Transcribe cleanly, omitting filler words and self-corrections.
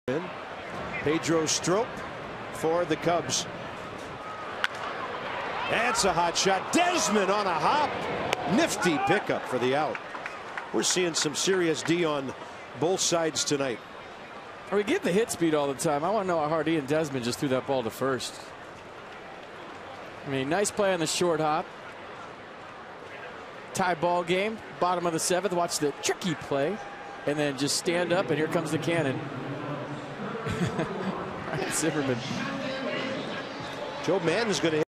Pedro Strop for the Cubs. That's a hot shot. Desmond on a hop. Nifty pickup for the out. We're seeing some serious D on both sides tonight. We get the hit speed all the time. I want to know how hard Ian Desmond just threw that ball to first. I mean, nice play on the short hop. Tie ball game, bottom of the seventh. Watch the tricky play, and then just stand up, and here comes the cannon. Ryan Zimmerman. Joe Maddon's going to